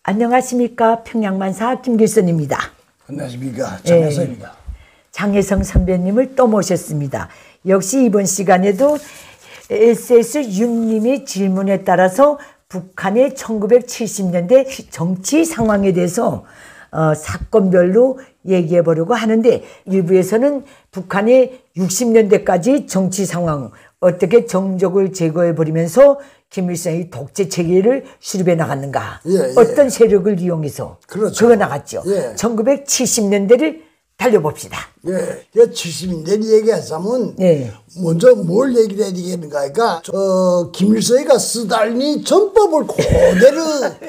안녕하십니까. 평양만사 김길선입니다. 안녕하십니까. 장혜성입니다. 장혜성 선배님을 또 모셨습니다. 역시 이번 시간에도 SS윤님의 질문에 따라서 북한의 1970년대 정치 상황에 대해서 사건별로 얘기해 보려고 하는데, 일부에서는 북한의 60년대까지 정치 상황, 어떻게 정적을 제거해 버리면서 김일성이 독재 체계를 수립해 나갔는가, 어떤 세력을 이용해서 그거 나갔죠. 1970년대를 달려봅시다. 70년대 얘기하자면 먼저 뭘 얘기를 해야 되겠는가 하니까 김일성이가 스탈린이 전법을 그대로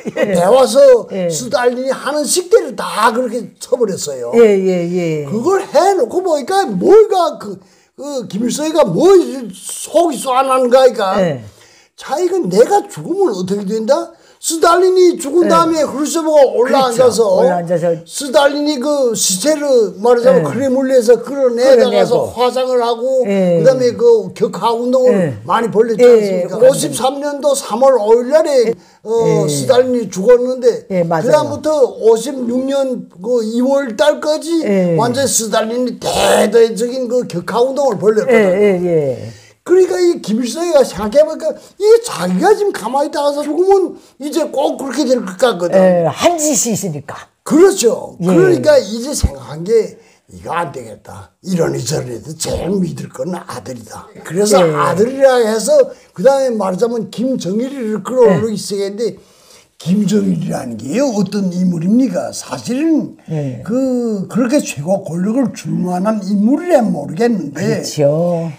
배워서 스탈린이 하는 식대로 다 그렇게 쳐버렸어요. 그걸 해놓고 보니까 뭐가 김일성이가 뭐 속이 쏘아나는가 하니까 자, 이건 내가 죽으면 어떻게 된다? 스탈린이 죽은 다음에 크루셰프가 올라앉아서 스탈린이 그 시체를 말하자면 크레물리에서 끌어내다가서 화장을 하고 그다음에 그 격하 운동을 많이 벌렸지 않습니까? 53년도 3월 5일 날에 스탈린이 죽었는데 그다음부터 56년 그 2월 달까지 완전히 스탈린이 대대적인 그 격하 운동을 벌였거든요. 그러니까 이 김일성이가 생각해보니까 이게 자기가 지금 가만히 있다가서 죽으면 이제 꼭 그렇게 될 것 같거든. 한 짓이 있으니까. 그렇죠. 그러니까 이제 생각한 게 이거 안 되겠다. 이러니 저러니 제일 믿을 건 아들이다. 그래서 아들이라 해서 그 다음에 말하자면 김정일이를 끌어올리기 시작했는데, 김정일이라는 게 어떤 인물입니까? 사실은 그렇게 최고 권력을 줄 만한 인물이라 모르겠는데. 그렇죠.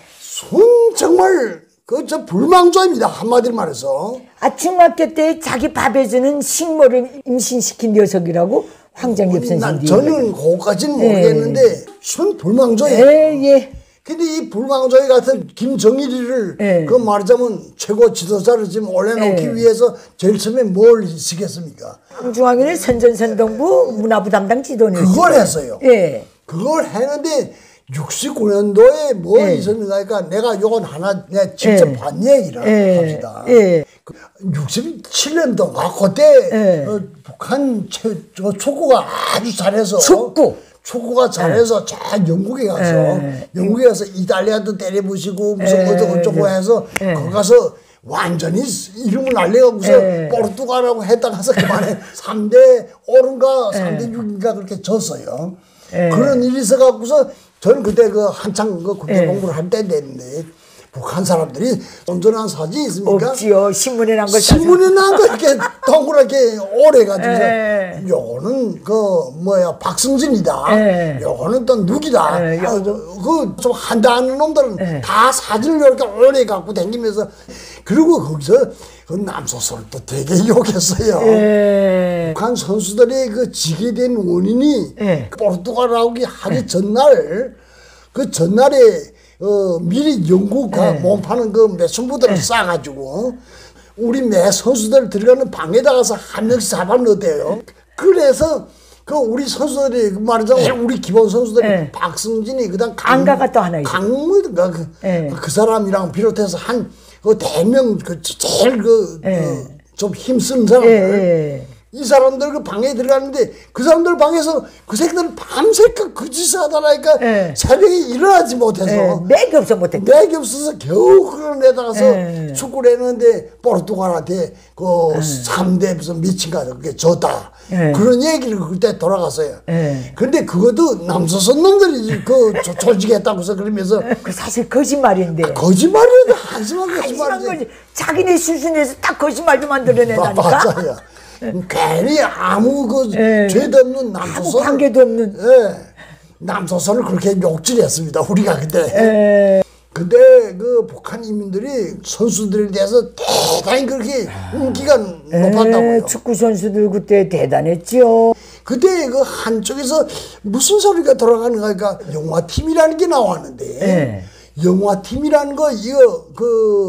정말 저 불망조입니다. 한마디로 말해서. 중학교 때 자기 밥 해주는 식모를 임신시킨 녀석이라고 황정엽 선생님이. 저는 그거까지는 모르겠는데 순 불망조예요. 근데 이 불망조이 같은 김정일이를 그 말하자면 최고 지도자를 지금 올려놓기 위해서 제일 처음에 뭘 시켰습니까? 중앙위는 선전선동부 문화부 담당 지도는 그걸 했어요. 그걸 했는데 69년도에 뭐 있었는가 하니까 내가 요건 하나 내가 직접 반 얘기를 합시다. 67년도가 그때 북한 축구가 아주 잘해서 축구가 잘해서 저 영국에 가서 이탈리아도 때려부시고 무슨 어쩌고 해서 거기 가서 완전히 이름을 날려가고서 포르투갈하고 했다가서 그만에 3대 5인가 3대 6인가 그렇게 졌어요. 그런 일이 있어갖고서 저는 그때 한창 국제 공부를 할 때 됐는데, 북한 사람들이 온전한 사진이 있습니까? 없지요. 신문에 난 걸. 신문에 난 거 이렇게 동그랗게 오래가지고, 요거는 박승진이다. 요거는 또 누기다. 좀 한다는 놈들은 다 사진을 이렇게 오래 갖고 다니면서, 그리고 거기서 남소설을 또 되게 욕했어요. 북한 선수들이 지게 된 원인이 포르투갈하고 하기 전날, 그 전날에 미리 영국과 몸파는 그 매춘부들을 싸가지고 우리 매 선수들 들어가는 방에다 가서 한 명씩 잡아넣었대요. 그래서 우리 선수들이 말하자면 우리 기본 선수들이 박승진이 그다음 강가가 또 하나 있어요. 강무든가 그 사람이랑 비롯해서 한 대명 제일 좀 힘쓰는 사람들. 이 사람들 그 방에 들어가는데 그 사람들 방에서 그 새끼들 밤새껏 그 짓을 하다라니까 새벽에 일어나지 못해서 맥이 없어서 겨우 끌어내다가서 축구를 했는데 포르투갈한테 그 3대 무슨 미친가 그게 졌다. 그런 얘기를 그때 돌아갔어요. 근데 그것도 남조선 놈들이 조직했다고서 그러면서 사실 거짓말인데. 거짓말이라도 한심한 거짓말이지. 자기네 수준에서 딱 거짓말도 만들어낸다니까. 맞아요. 괜히 아무 죄도 없는 남조선, 아무 관계도 없는 남조선을 그렇게 욕질했습니다. 우리가 그때. 근데 북한 인민들이 선수들에 대해서 대단히 그렇게 인기가 높았다고요. 축구 선수들 그때 대단했죠. 그때 한쪽에서 무슨 소리가 돌아가는가 하니까 영화팀이라는 게 나왔는데 영화팀이라는 거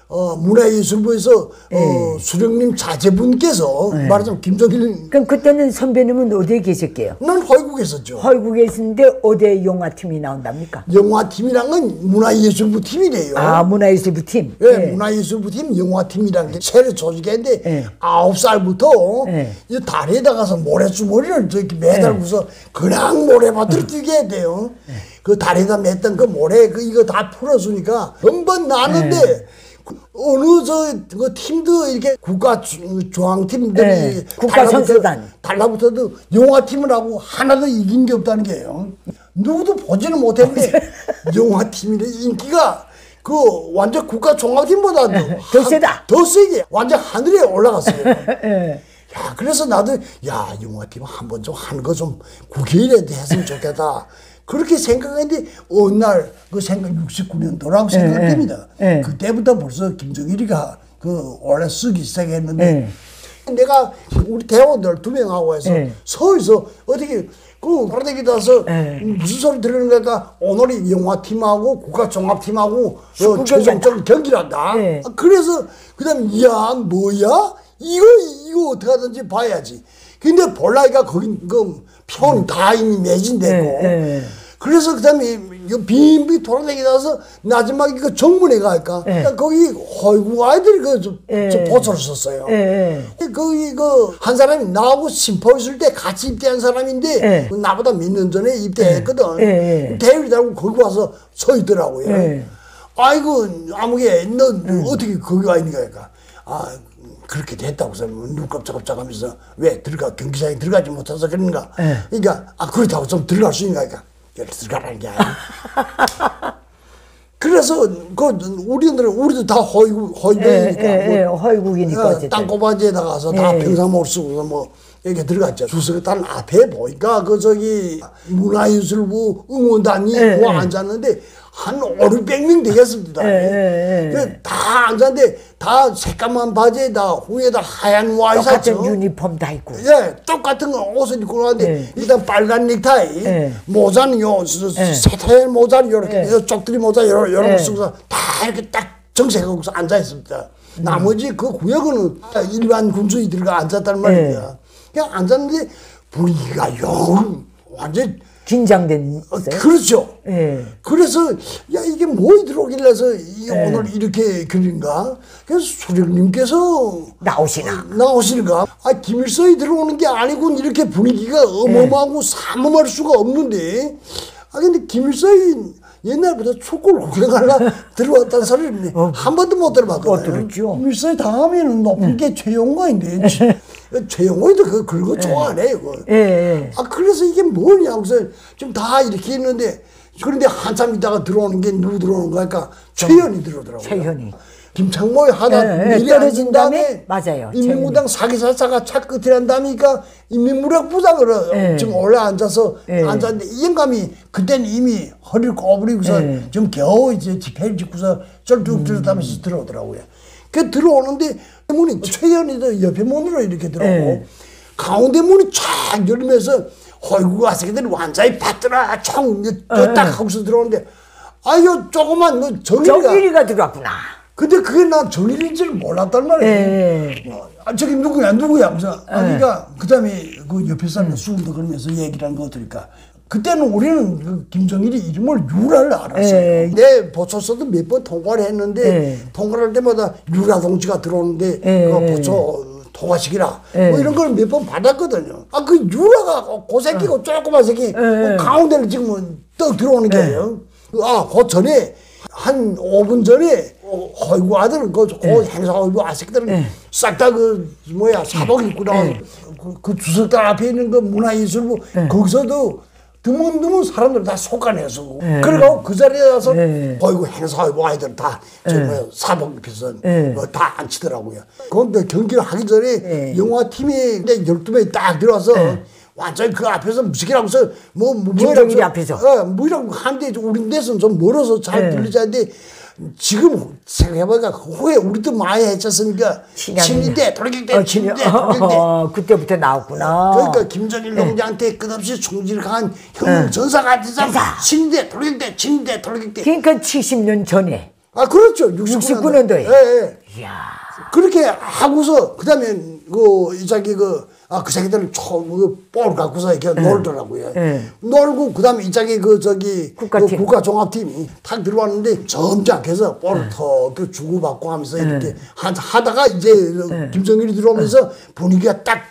문화예술부에서 수령님 자제분께서 말하자면 김정일. 그럼 그때는 선배님은 어디에 계셨게요? 난 허이국에 있었죠. 허이국에 있었는데 어디에 영화팀이 나온답니까? 영화팀이란 건 문화예술부 팀이래요. 아, 문화예술부 팀. 네, 문화예술부 팀, 영화팀이란 게 새로 조직했는데 9살부터 이 다리에다 가서 모래주머니를 이렇게 매달고서 그냥 모래밭으로 뛰게 해야 돼요. 그 다리에다 맸던 그 모래 이거 다 풀어주니까 금방 나는데 어느 그 팀도 이렇게 국가 중앙팀들이 국가 선수단 달라붙어도 영화팀을 하고 하나도 이긴 게 없다는 게요. 누구도 보지는 못했는데 영화팀의 인기가 그 완전 국가 종합팀보다도 더 세다. 더 세게 완전 하늘에 올라갔어요. 야, 그래서 나도 야, 영화팀 한번 좀 하는 거 좀 국회의원한테 했으면 좋겠다. 그렇게 생각했는데 어느 날 그 생각 69년도라고 생각됩니다. 그때부터 벌써 김정일이가 그 원래 쓰기 시작했는데 내가 우리 대원들 2명하고 해서 서울에서 어떻게 그 바라대기 나서 무슨 소리 들으는 거니까 오늘이 영화팀하고 국가종합팀하고 최종적 경기를 한다. 그래서 그다음 야 뭐야 이거 어떻게 하든지 봐야지. 근데 볼라이가 거기 그 편 다 이미 매진되고 그래서 그다음에 빈비 돌아다니면서 마지막에 그 정문에 갈까 거기 허이구 아이들이 그 보초를 썼어요. 거기 그 한 사람이 나하고 심포 있을 때 같이 입대한 사람인데 나보다 몇 년 전에 입대했거든. 대위를 달고 거기 와서 서 있더라고요. 아이고 아무개 너 어떻게 거기 와 있는 거니까 아 그렇게 됐다고 해서 눈 깜짝깜짝하면서 왜 경기장에 들어가지 못해서 그런가. 그러니까 그렇다고 좀 들어갈 수 있는가. 그러니까 여기 들어가라는 게 아니야. 그래서 우리도 다 허이국이니까 허이국이니까 땅꼬바지에 나가서 다 평상복을 쓰고서 뭐 이렇게 들어갔죠. 주석단 앞에 보니까 그 저기 문화예술부 응원단이 앉았는데 한 500~600명 되겠습니다. 다 앉았는데 다 새까만 바지에다 후에다 하얀 와이셔츠 똑같은 유니폼 다 입고 똑같은 옷을 입고 나왔는데 일단 빨간 넥타이 모자는 세타의 모자는 요렇게 쪽들이 모자 요런 거 쓰고서 다 이렇게 딱 정색하고서 앉아있습니다. 나머지 그 구역은 일반 군수이들과 앉았단 말이야. 그냥 앉았는데 분위기가 완전 긴장된. 그렇죠. 그래서 야 이게 뭐 들어오길래서 오늘 이렇게 그런가? 그래서 수령님께서 나오시는가? 김일성이 들어오는 게 아니고 이렇게 분위기가 어마어마하고 삼엄할 수가 없는데. 근데 김일성이 옛날부터 축구를 구경하려 들어왔다는 소리를 한 번도 못 들어봤거든요. 못 들었죠. 김일성이 다음에는 높은 게 최용관인데. 최영호도 그거 좋아하네, 이거. 그래서 이게 뭐냐, 그래서 좀 다 이렇게 있는데, 그런데 한참 있다가 들어오는 게 누구 들어오는 거니까 최현이 들어오더라고요. 최현이. 김창모에 하다 미리 앉은 다음에 맞아요. 인민무당 사기사사가 차 끝이란 다음이니까 인민무력부장으로 지금 올라 앉아서 앉았는데 이 영감이 그때는 이미 허리를 꼬부리고서 좀 겨우 이제 집회를 짓고서 쩔뚝쩔뚝하면서 들어오더라고요. 그 들어오는데 문이 최현이도 옆에 문으로 이렇게 들어오고 가운데 문이 쫙 열리면서 허이구 아새끼들이 완전히 받더라 딱 하고서 들어오는데 아유 조그만 너 정일이가 들어왔구나. 근데 그게 난 정일인 줄 몰랐단 말이에요. 저기 누구야 하면서 그러니까 그 다음에 그 옆에 사람이 술도 그러면서 얘기를 한 거 들으니까 그때는 우리는 그 김정일이 이름을 유라를 알았어요. 내 보초서도 몇 번 통과를 했는데 통과할 때마다 유라 동지가 들어오는데 그 보초 통과시키라 뭐 이런 걸 몇 번 받았거든요. 그 유라가 그 새끼고 조그만 새끼 가운데를 지금 떡 들어오는 게요. 그 전에 한 5분 전에 허이구 아들은 그 행사 허이구 아새끼들은 싹 다 사복 입고 나와서 그 주석단 앞에 있는 그 문화예술부 거기서도 드문드문 사람들 다 속아내서 그리고 그 자리에 가서 어이구 행사하고 아이들 다 사복 입혀서 다 앉히더라고요. 그런데 경기를 하기 전에 영화팀이 12명이 딱 들어와서 완전히 그 앞에서 무식이라고서 김정일이 앞에서 뭐라고 하는데 우리 데서는 좀 멀어서 잘 들리지 않는데 지금 생각해보니까 후에 우리도 많이 했었으니까 친일대 돌격대 친일대 돌격대 그때부터 나왔구나. 그러니까 김정일 동지한테 끝없이 총질을 한 형 전사가 되자 친일대 돌격대 친일대 돌격대 그러니까 70년 전에 아, 그렇죠. 69년도에. 예, 예. 이야. 그렇게 하고서, 그 다음에, 이 자기 그 새끼들은 볼 갖고서 이렇게 놀더라고요. 놀고, 그 다음에 이 자기 국가종합팀이 탁 들어왔는데, 점잖게서 볼을 턱 주고받고 하면서 이렇게 하다가 이제 김정일이 들어오면서 분위기가 딱,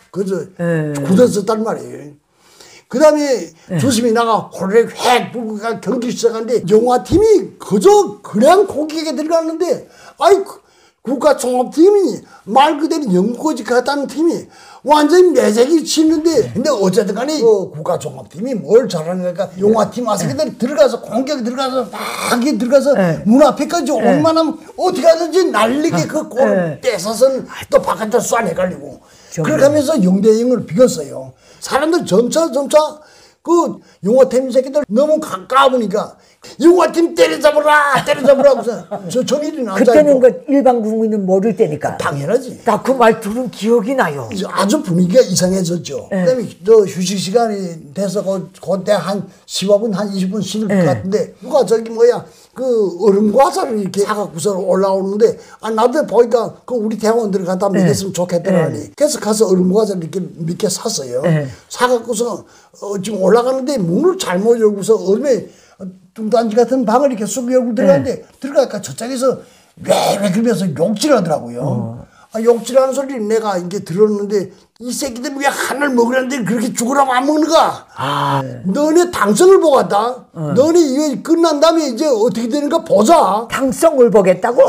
굳어졌단 말이에요. 그 다음에 주심이 나가 호래를 획 불고 경기 시작하는데 영화팀이 그저 그냥 공격에 들어갔는데 아이 국가종합팀이 말 그대로 영구거지 같다는 팀이 완전히 내색이 치는데 근데 어쨌든 간에 국가종합팀이 뭘 잘하는가 영화팀 아새끼들이 들어가서 공격에 들어가서 막 들어가서 문 앞에까지 오기만 하면 어떻게 하든지 날리게 그 골을 뺏어서는 또 바깥으로 쏴내가지고 그렇게 하면서 0대0을 비겼어요. 사람들 점차 그 영화팀 새끼들 너무 가까우니까 영화팀 때려잡으라 하고서 저 정일이 나자 그때는 그 일반 국민은 모를 때니까 당연하지. 나 그 말 들은 기억이 나요. 아주 분위기가 이상해졌죠. 그다음에 저 휴식 시간이 돼서 그때 한 15분 한 20분 쉬는 것 같은데 누가 저기 그 얼음 과자를 이렇게 사갖고서 올라오는데 나도 보니까 그 우리 대원들 갖다 먹였으면 좋겠더라니. 그래서 가서 얼음 과자를 이렇게 몇 개 샀어요. 사갖고서 지금 올라가는데 문을 잘못 열고서 얼음에 뚱딴지 같은 방을 이렇게 쑥 열고 들어가는데 들어가니까 저쪽에서 왜 그러면서 욕질하더라고요. 욕질하는 소리를 내가 이제 들었는데 이 새끼들 왜 하나를 먹으라는데 그렇게 죽으라고 안 먹는가? 너네 당성을 보겠다. 너네 이거 끝난 다음에 이제 어떻게 되는가 보자. 당성을 보겠다고?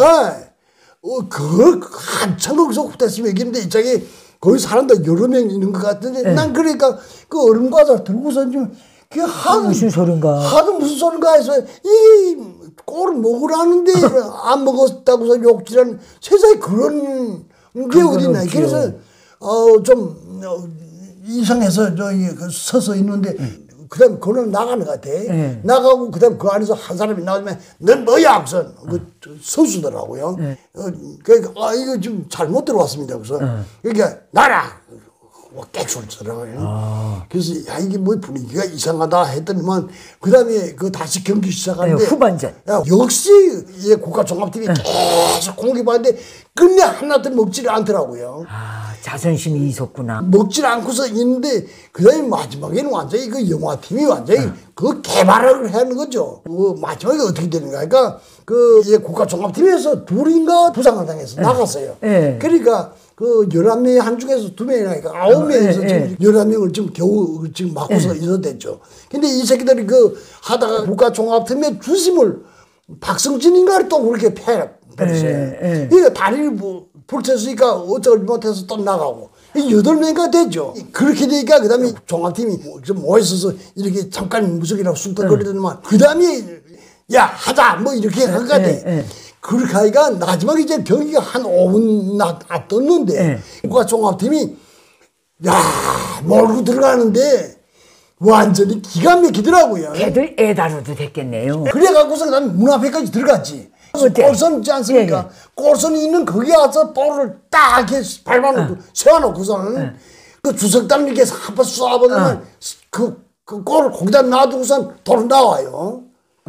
그걸 한참 거기서 후다시 얘기했는데 이쪽에 거기 사람들 여러 명 있는 것 같은데 난 그러니까 그 얼음 과자 들고서 좀 그게 무슨 소린가? 하도 무슨 소린가 해서 이 꼴을 먹으라는데 안 먹었다고서 욕질하는 세상에 그런 게 어딨나. 그래서 좀 이상해서 서서 있는데 그다음에 그는 나가는 것 같아. 나가고 그다음에 그 안에서 한 사람이 나오면 넌 뭐야? 그래서 서수더라고요. 그러니까 이거 좀 잘못 들어왔습니다. 그래서 그러니까 나라. 깨끗하더라고요. 그래서 이게 뭐 분위기가 이상하다 했더니만 그다음에 다시 경기 시작하는데 후반전. 역시 국가종합팀이 계속 공격하는데 끝내 하나도 먹지를 않더라고요. 자존심이 있었구나. 먹질 않고서 있는데 그다음에 마지막에는 완전히 그 영화팀이 완전히 그 개발을 하는 거죠. 마지막에 어떻게 되는가? 그러니까 국가종합팀에서 둘인가 부상을 당해서 나갔어요. 그러니까 그 11명의 한 중에서 2명이 나니까 9명에서 지금 11명을 지금 겨우 지금 맡고서 있었댔죠. 근데 이 새끼들이 하다가 국가종합팀의 주심을 박성진인가를 또 그렇게 패버렸어요. 그러니까 다리를 불쳤으니까 어쩔 못해서 또 나가고. 8명가 되죠. 그렇게 되니까 그 다음에 종합팀이 좀 모여서서 이렇게 잠깐 무적이라고 쑥덕거리더니만 그 다음에 야 하자 뭐 이렇게 한 것 같아. 그렇게 하니까 마지막에 이제 경기가 한 5분 떴는데 국가종합팀이 몰고 들어가는데 완전히 기가 막히더라고요. 걔들 애다루도 됐겠네요. 그래갖고서 그 다음에 문 앞에까지 들어갔지. 골선 있지 않습니까? 골선이 있는 거기 와서 볼을 딱 이렇게 밟아놓고 세워놓고서는 그 주석단 이렇게 한번 쏴보면 그 골을 거기다 놔두고선 돌아 나와요.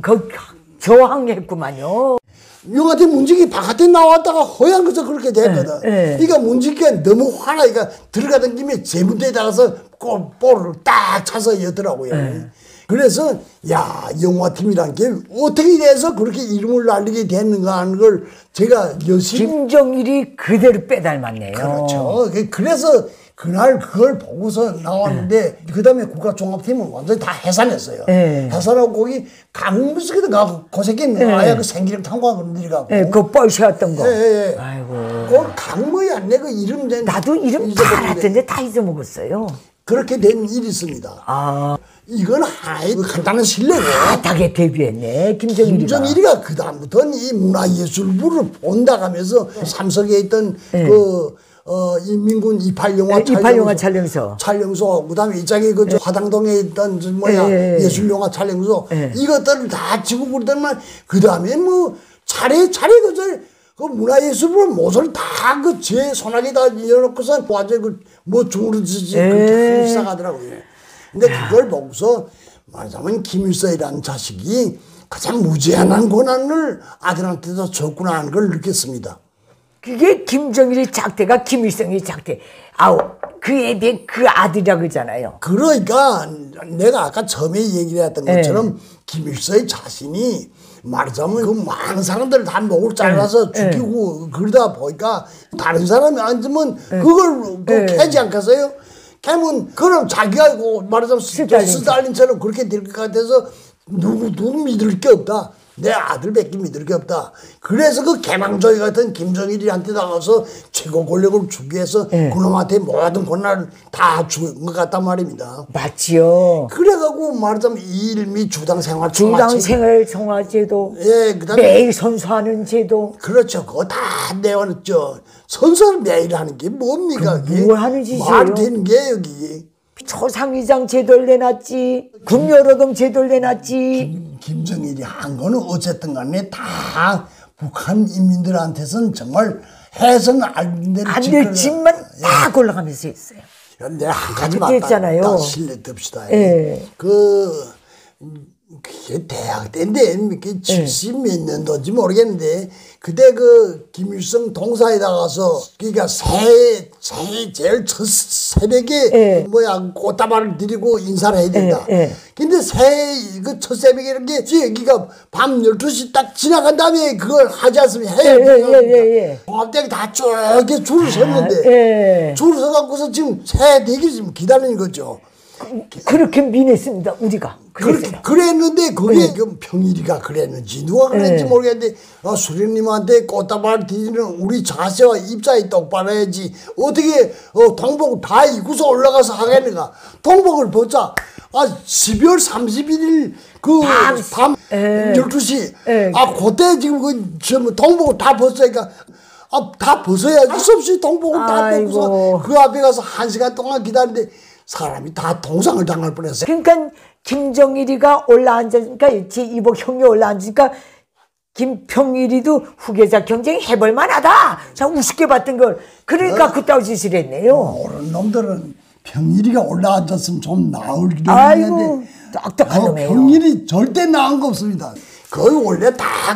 저항했구만요. 영화팀 문지기 바깥에 나왔다가 허연 거서 그렇게 됐거든. 그러니까 문지기가 너무 화나니까 들어가던 김에 제문대에 나가서 볼을 딱 차서 여더라고요. 그래서 영화팀이란 게 어떻게 돼서 그렇게 이름을 날리게 됐는가 하는 걸 제가 열심히 김정일이 그대로 빼닮았네요. 그렇죠. 그래서 그날 그걸 보고서 나왔는데 그다음에 국가종합팀은 완전히 다 해산했어요. 해산하고 거기 강무스기도 가고 그 새끼는 아예 그 생기를 탄광으로 내려가고 그 뻘새였던 거. 아이고. 그 강무야 내 이름 나도 이름 다 알았던데 다 잊어먹었어요. 그렇게 된 일이 있습니다. 이건 하나의 간단한 실례고. 바닥에 데뷔했네, 김정일이가. 김정일이가 그다음부터는 이 문화예술부를 본다가면서 삼성에 있던 인민군 28영화 촬영소, 그다음에 이쪽에 화당동에 있던 예술영화 촬영소, 이것들을 다 지고 그러더만, 그다음에 차례 그 문화예술부를 모서리 다 제 손아귀에다 이어놓고서 완전히 중으로지지 그렇게 시작하더라고요. 근데 그걸 보고서 말하자면 김일성이라는 자식이 가장 무제한한 권한을 아들한테도 줬구나 하는 걸 느꼈습니다. 그게 김정일의 작대가 김일성의 작대. 아우, 그에 비해 그 아들이라 그러잖아요. 그러니까 내가 아까 처음에 얘기를 했던 것처럼 김일성의 자신이 말하자면 그 많은 사람들을 다 목을 잘라서 죽이고 그러다 보니까 다른 사람이 앉으면 그걸 캐지 않겠어요? 캐면 그럼 자기가 말하자면 스탈린처럼 그렇게 될 것 같아서 누구 믿을 게 없다. 내 아들밖에 믿을 게 없다. 그래서 그 개망조이 같은 김정일이한테 나가서 최고 권력을 주기 위해서 그놈한테 모든 권한을 다 준 것 같단 말입니다. 맞지요. 그래가지고 말하자면 일미 주당생활 주당생활청화제도 예, 그다음에 매일 선수하는 제도. 그렇죠. 그거 다 내왔죠. 선수를 매일 하는 게 뭡니까? 뭘 하는 짓이에요? 말이 되는 게 여기. 초상위장 제도를 내놨지. 군여로금 제도를 내놨지. 김정일이 한 거는 어쨌든 간에 다 북한 인민들한테서는 정말 해서는 안 될 짓만 다 골라가면서 했어요. 내가 한 가지 맞다. 신뢰 듭시다. 그게 대학 때인데 70 몇 년도인지 모르겠는데 그때 그 김일성 동사에 나가서 그러니까 제일 첫 새벽에 꽃다발을 드리고 인사를 해야 된다. 근데 그 첫 새벽에 이렇게 여기가 밤 12시 딱 지나간 다음에 그걸 하지 않으면 해야 돼요. 종합대학이 다 쭉 이렇게 줄을 섰는데 줄을 서갖고서 지금 새 대기 지금 기다리는 거죠. 그렇게 민했습니다, 우리가. 그랬는데 그게 평일이가 그랬는지 누가 그랬는지 모르겠는데 수령님한테 꽃다발 드리는 우리 자세와 입장이 똑바로 해야지 어떻게 동복을 다 입고서 올라가서 하겠는가. 동복을 보자. 12월 31일 그 밤 12시 그때 지금 동복을 다 벗으니까 다 벗어야지. 수없이 동복을 다 벗고서 그 앞에 가서 1시간 동안 기다리는데 사람이 다 동상을 당할 뻔했어요. 그러니까 김정일이가 올라앉으니까 제2복 형이 올라앉으니까 김평일이도 후계자 경쟁 해볼 만하다. 참 우습게 봤던 걸. 그러니까 그따위 짓을 했네요. 오른 놈들은 평일이가 올라앉았으면 좀 나을 길이 아이고 딱딱한 놈이에요. 평일이 절대 나은 거 없습니다. 거의 원래 다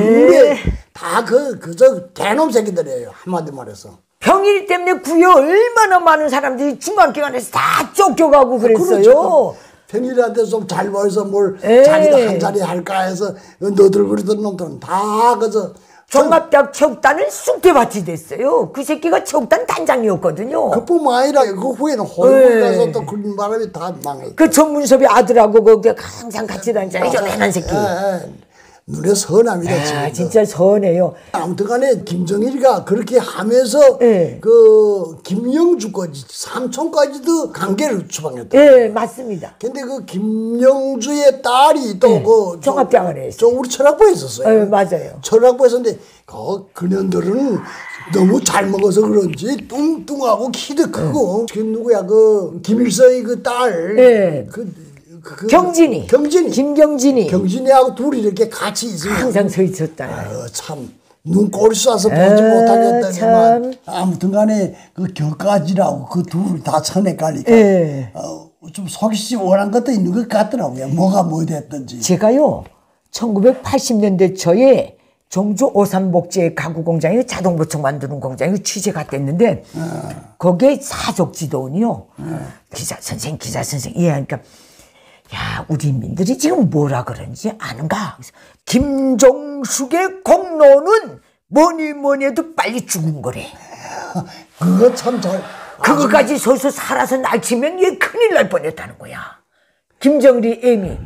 그저 개놈 새끼들이에요. 한마디 말해서. 평일 때문에 구에 얼마나 많은 사람들이 중간기관에서 다 쫓겨가고 그랬어요. 그렇죠. 평일한테 좀 잘 보여서 뭘 자기도 한 자리 할까 해서 너들거리던 놈들은 다 그저 종합대학 체육단은 쑥대밭이 됐어요. 그 새끼가 체육단 단장이었거든요. 그뿐만 아니라 그 후에는 호위에 가서 또 그런 바람이 다 망했죠. 그 전문섭이 아들하고 거기 항상 같이 다니잖아요. 요만한 새끼. 눈에 선합니다. 진짜 선해요. 아무튼 간에 김정일이가 그렇게 하면서 그 김영주까지 삼촌까지도 관계를 추방했다. 네, 맞습니다. 근데 그 김영주의 딸이 또 그 종합대학을 했어요. 우리 철학부에 있었어요. 맞아요. 철학부에 있었는데 그년들은 너무 잘 먹어서 그런지 뚱뚱하고 키도 크고 그 누구야 그 김일성의 그 딸 경진이. 김경진이하고 둘이 이렇게 같이 있으면 항상 서 있었다. 참 눈꼬리 쏴서 보지 못하겠다지만 아무튼 간에 그 겨까지라고 그 둘을 다 쳐내가니까 좀 속이 시원한 것도 있는 것 같더라고요. 뭐가 뭐 됐든지. 제가요 1980년대 초에 종주 오산복지의 가구 공장에 자동보청 만드는 공장에 취재 갔댔는데 거기에 사족지도원이요. 기자 선생 그러니까 야, 우리 인민들이 지금 뭐라 그런지 아는가? 김종숙의 공로는 뭐니 해도 빨리 죽은 거래. 그거 참 잘. 그거까지 서서 살아서 날치면 얘 큰일 날 뻔했다는 거야. 김정일이 애미.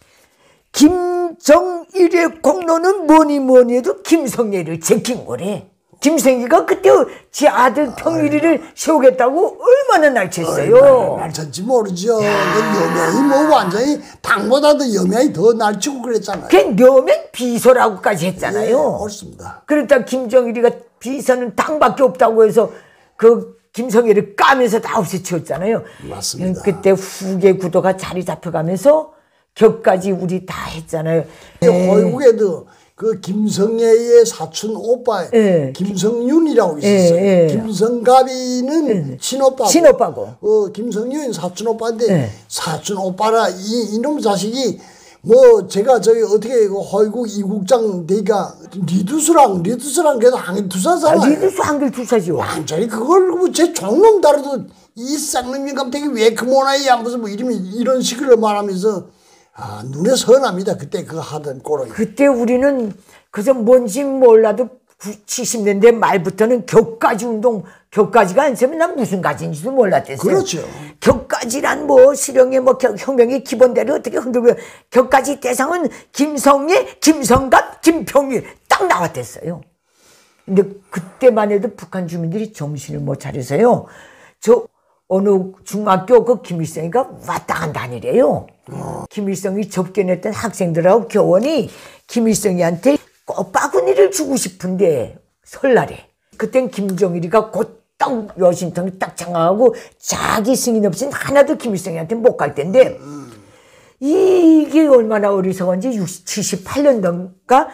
김정일의 공로는 뭐니 해도 김성애를 제낀 거래. 김성애가 그때 지 아들 평일이를 세우겠다고 얼마나 날쳤어요. 날쳤지 모르죠. 여명이 뭐 완전히 당보다도 여명이 더 날치고 그랬잖아요. 그 여명 비서라고까지 했잖아요. 그렇습니다. 그러니까 김정일이가 비서는 당밖에 없다고 해서 그 김성애를 까면서 다 없애치웠잖아요. 맞습니다. 그때 후계 구도가 자리 잡혀가면서 격까지 우리 다 했잖아요. 호국에도 그 김성애의 사촌 오빠 김성윤이라고 있었어요. 김성갑이는 친오빠고. 김성윤 사촌 오빠인데 사촌 오빠라 이놈 자식이 뭐 제가 저기 어떻게 허이국 이국장 되니까 리두스랑 그래도 한길 두사잖아요. 리두스 한길 두사죠. 완전히 그걸 뭐 제 종놈 다르도 이 쌍놈이 감독이 왜 그모나이야 무슨 뭐 이름이 이런 식으로 말하면서 눈에 선합니다. 그때 그거 하던 꼴은. 그때 우리는 그저 뭔지 몰라도 70년대 말부터는 격가지 운동, 격가지가 아니면 난 무슨 가지인지도 몰랐댔어요. 그렇죠. 격가지란 뭐 실용의 뭐 혁명의 기본대로 어떻게 흔들고 격가지 대상은 김성애, 김성갑, 김평일 딱 나왔댔어요. 근데 그때만 해도 북한 주민들이 정신을 못 차려서요. 저 어느 중학교 그 김일성이가 왔다 간다 아니래요. 김일성이 접견했던 학생들하고 교원이 김일성이한테 꽃바구니를 주고 싶은데 설날에 그땐 김정일이가 곧 딱 여신통이 딱 장악하고 자기 승인 없이는 하나도 김일성이한테 못 갈 텐데 이게 얼마나 어리석은지 78년도인가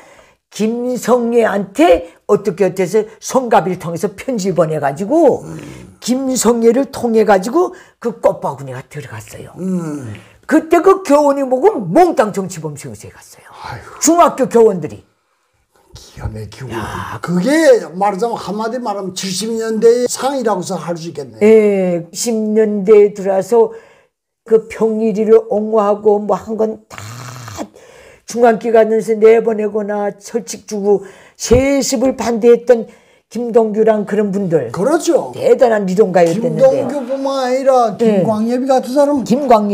김성애한테 어떻게 해서 성가비를 통해서 편지 보내가지고 김성애를 통해가지고 그 꽃바구니가 들어갔어요. 그때 그 교원이 보고 몽땅 정치범 세우세 갔어요. 아이고. 중학교 교원들이. 기가 막히고. 그게 말하자면 한마디 말하면 70년대의 상이라고서 할 수 있겠네요. 예, 10년대에 들어서 그 평일이를 옹호하고 뭐 한 건 다 중앙기 가면서 내보내거나 철칙 주고 세습을 반대했던 김동규랑 그런 분들. 그렇죠. 대단한 리동가였댔는데. 김동규뿐만 아니라 김광엽이 같은 사람은.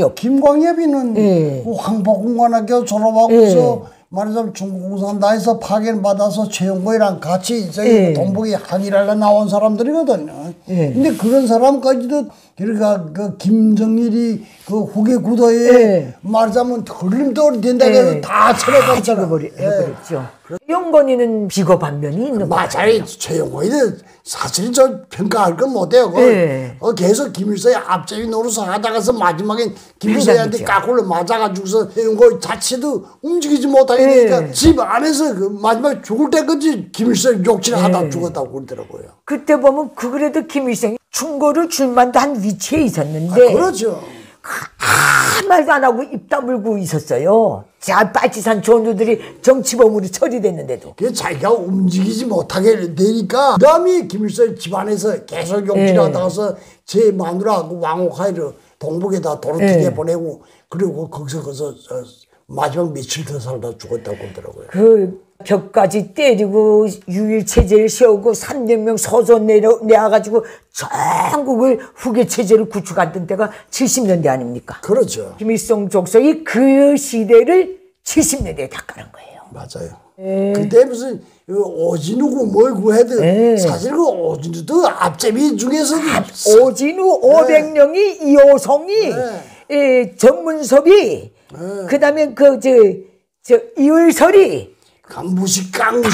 김광엽이는 황복공관학교 졸업하고서 말하자면 중국공산당에서 파견받아서 최영고이랑 같이 저희 동북이 항일하려 나온 사람들이거든요. 근데 그런 사람까지도 그러니까 그 김정일이 그 후계 구도에 말하자면 걸림돌이 된다고 해서 다 쳐내버렸죠. 영건이는 비거 반면이 있는 거예요. 맞아요. 최영고이는 사실 저 평가할 건 못해요. 계속 김일성의 앞제비 노릇을 하다가서 마지막에 김일성한테 까꿀로 맞아가지고서 최영고이 자체도 움직이지 못하게 되니까 집 안에서 그 마지막에 죽을 때까지 김일성 욕질을 하다 죽었다고 그러더라고요. 그때 보면 그래도 김일성이 충고를 줄 만도 한 위치에 있었는데 그렇죠. 아무 말도 안 하고 입 다물고 있었어요. 자, 빨치산 전우들이 정치범으로 처리됐는데도. 그게 자기가 움직이지 못하게 되니까 그다음에 김일성 집안에서 계속 욕질하다가서 제 마누라 왕옥하이를 동북에다 도로티게 보내고 그리고 거기서 마지막 며칠 더 살다 죽었다고 그러더라고요. 그 벽까지 때리고 유일체제를 세우고 300명 소선 내가지고 전국을 후계체제를 구축하던 때가 70년대 아닙니까? 그렇죠. 김일성 족속이 그 시대를 70년대에 닦아낸 거예요. 맞아요. 그때 무슨 오진우고 뭘 구해도 사실 그 오진우도 앞제비 중에서도 오진우 500명이 이호성이 전문섭이 그다음에 저 이을설이 강무식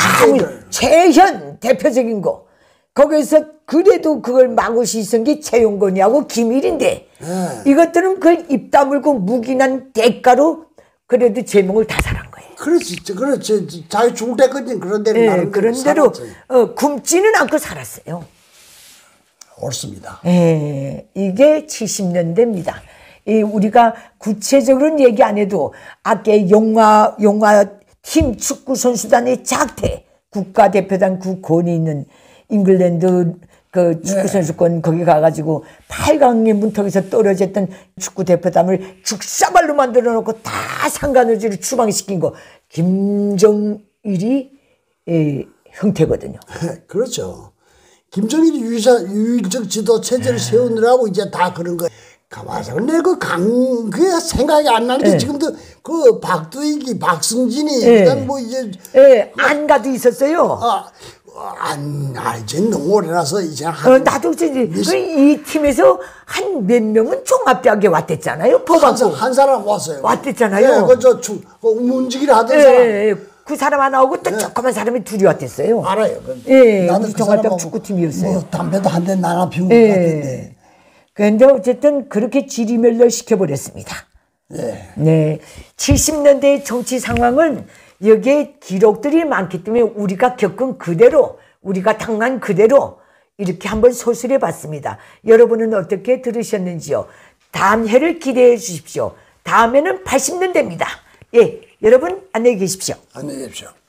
최현 대표적인 거 거기서 그래도 그걸 막을 수 있은 게 최용건이하고 김일인데 이것들은 그걸 입 다물고 묵인한 대가로 그래도 제목을 다 살한 거예요. 그렇지. 자기 죽을 때까지는 그런 대로 그런 대로 굶지는 않고 살았어요. 옳습니다. 이게 70년대입니다. 우리가 구체적으로는 얘기 안 해도 아까 용화 팀 축구 선수단의 작태 국가대표단 구권이 있는 잉글랜드 그 축구 선수권 거기 가가지고 8강의 문턱에서 떨어졌던 축구 대표단을 죽사발로 만들어 놓고 다 상간의지를 추방시킨 거 김정일이 형태거든요. 그렇죠. 김정일이 유일적 지도 체제를 세우느라고 이제 다 그런 거예요. 가만있어. 근데 그게 생각이 안 나는 게 지금도 그 박두익이, 박승진이, 그다음 뭐 이제. 안가도 있었어요. 이제 너무 오래라서 이제 나도 이 팀에서 한 몇 명은 종합대학에 왔댔잖아요. 법학부. 한 사람 왔어요. 왔댔잖아요. 문지기를 하던 사람. 그 사람 하나 오고 또 조그만 사람이 둘이 왔댔어요. 알아요. 나는 그 종합대학 축구팀이었어요. 뭐 담배도 한 대 나눠 피운 것 같은데. 그런데 어쨌든 그렇게 지리멸렬 시켜버렸습니다. 네. 70년대의 정치 상황은 여기에 기록들이 많기 때문에 우리가 겪은 그대로, 우리가 당한 그대로 이렇게 한번 소술해 봤습니다. 여러분은 어떻게 들으셨는지요? 다음 회를 기대해 주십시오. 다음에는 80년대입니다. 예, 여러분 안녕히 계십시오. 안녕히 계십시오.